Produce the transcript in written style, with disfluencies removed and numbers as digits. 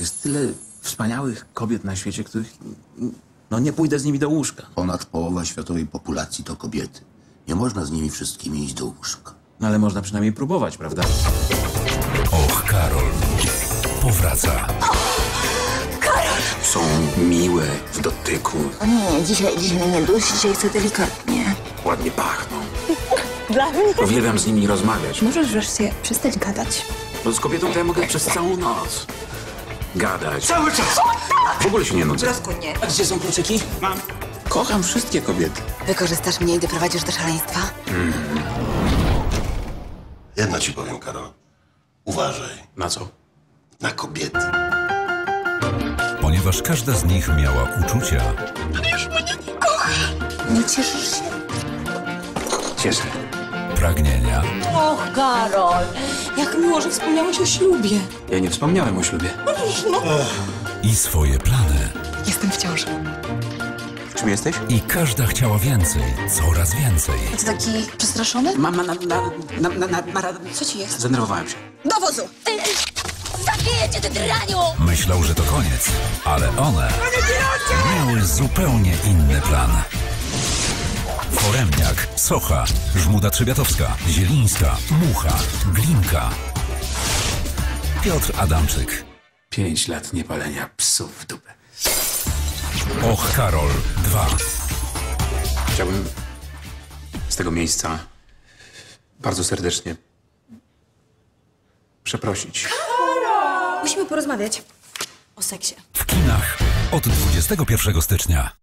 Jest tyle wspaniałych kobiet na świecie, których... No nie pójdę z nimi do łóżka. Ponad połowa światowej populacji to kobiety. Nie można z nimi wszystkimi iść do łóżka. No ale można przynajmniej próbować, prawda? Och, Karol powraca. Są miłe w dotyku, O nie, dzisiaj mnie nie duś, dzisiaj chcę delikatnie. ładnie pachną. Dla mnie? Uwielbiam z nimi rozmawiać. Możesz wreszcie przestać gadać. Bo z kobietą to ja mogę przez całą noc gadać. Cały czas! W ogóle się nie nudzę. Rozkudnie. A gdzie są kluczyki? Mam. Kocham wszystkie kobiety. Wykorzystasz mnie i doprowadzisz do szaleństwa? Jedno ci powiem, Karol. Uważaj Na co? na kobiety. Ponieważ każda z nich miała uczucia, Nie cieszysz się? Cieszę. pragnienia Och, Karol, jak miło, że wspomniałeś o ślubie. Ja nie wspomniałem o ślubie. i swoje plany. Jestem w ciąży. Czym jesteś? I każda chciała więcej, coraz więcej. Ty taki przestraszony? Mam Co ci jest? Zdenerwowałem się. Do wozu! Zabiję cię, ty draniu! Myślał, że to koniec, ale one miały zupełnie inny plan. Foremniak, Socha, Żmuda Trzebiatowska, Zielińska, Mucha, Glinka. Piotr Adamczyk. 5 lat niepalenia psów w dupę. Och, Karol 2. Chciałbym z tego miejsca bardzo serdecznie przeprosić. Musimy porozmawiać o seksie. W kinach od 21 stycznia.